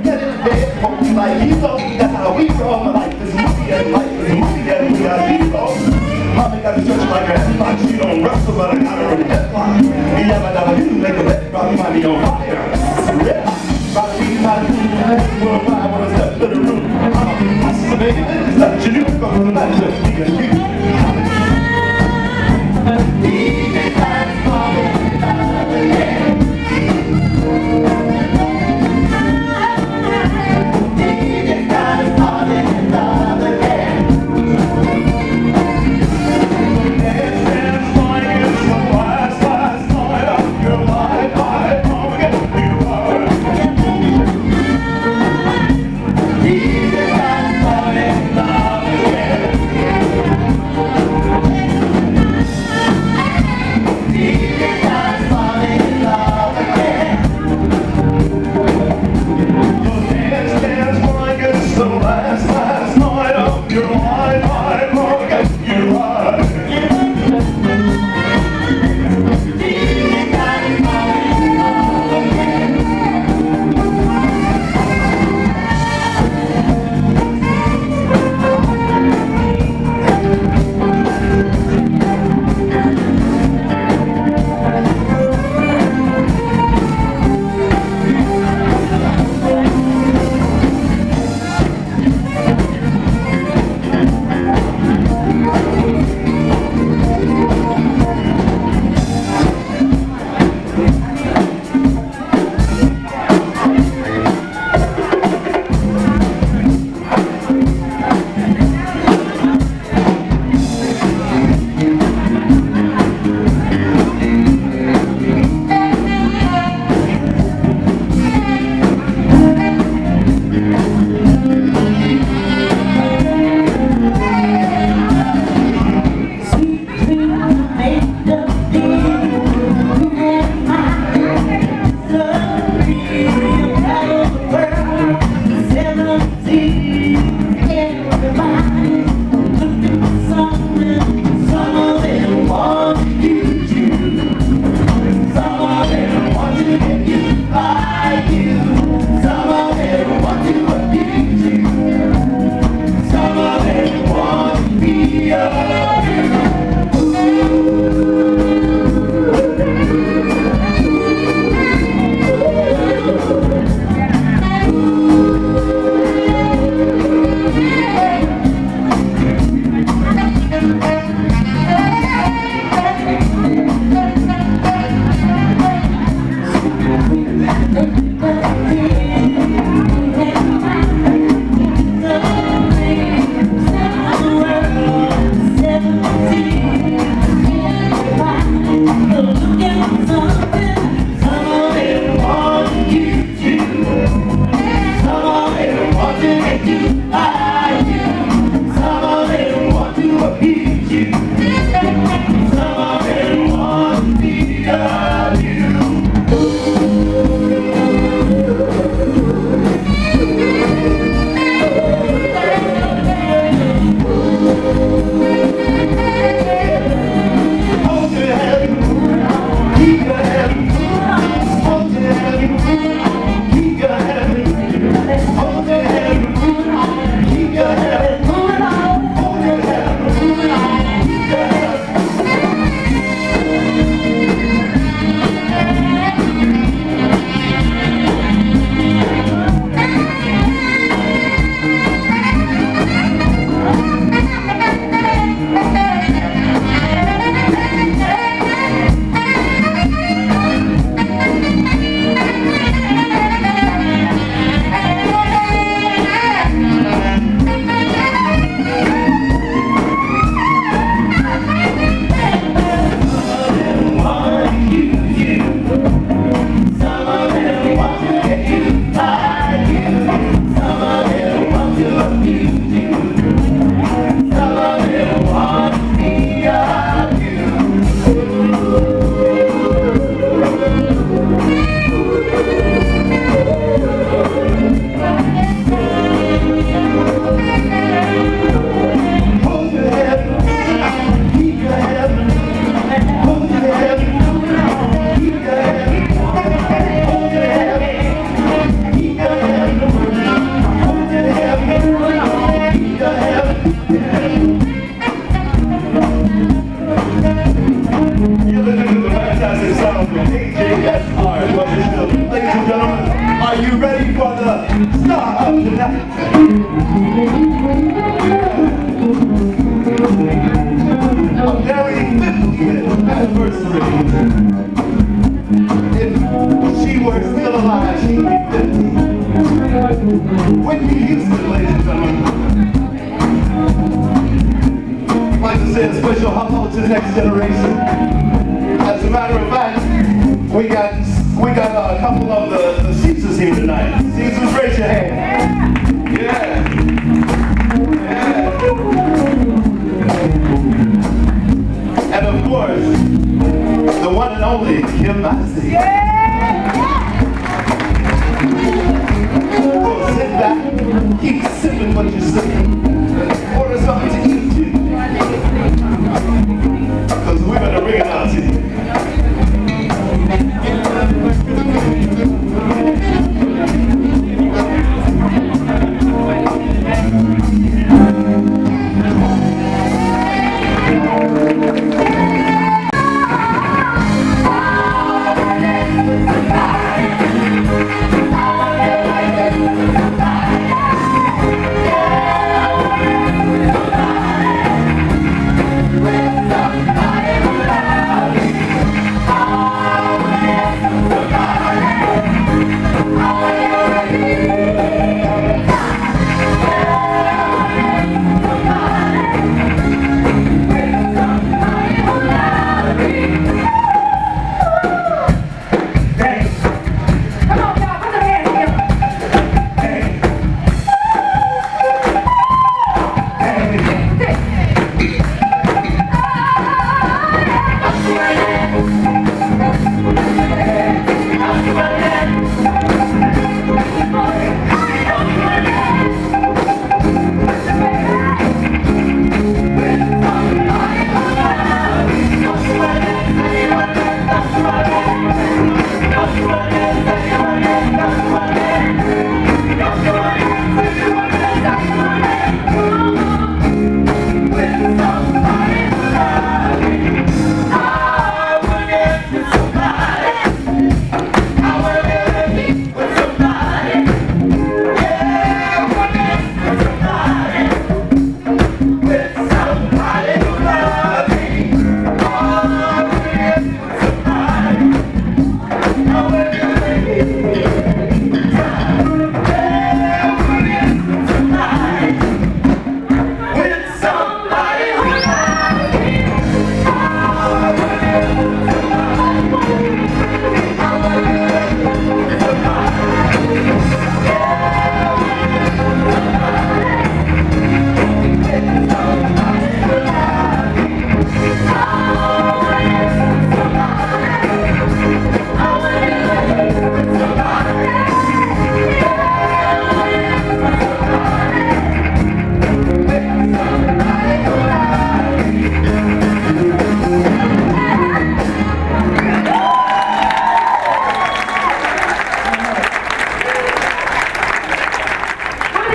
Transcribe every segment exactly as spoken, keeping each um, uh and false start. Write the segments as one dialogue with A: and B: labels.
A: get in bed, won't be like you know. That's how we roll. My life is movie and life is movie and we got people. Mommy got to stretch like a headlock. She don't wrestle, but I got her in a headlock. Yeah, but now you make a bet, probably might be on fire. Yeah, probably be my food. Worldwide, wanna step to the roof. I'm a baby, it's not you. Go to the left, just me and you. Deep inside, falling love again. about tonight. A very fiftieth anniversary. If she were still alive, she'd be fifty. Whitney Houston, ladies and gentlemen. I'd like to say a special hello to the next generation. As a matter of fact, we got we got a couple of the, the Caesars here tonight. Caesars, raise your hand. Yeah. Yeah. And of course, the one and only Kim Massey. So sit back, keep sipping what you're sipping, order something to eat too. Because we're going to bring it out to you.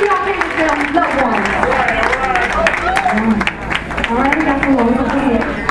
B: All right, we got the Lord over here.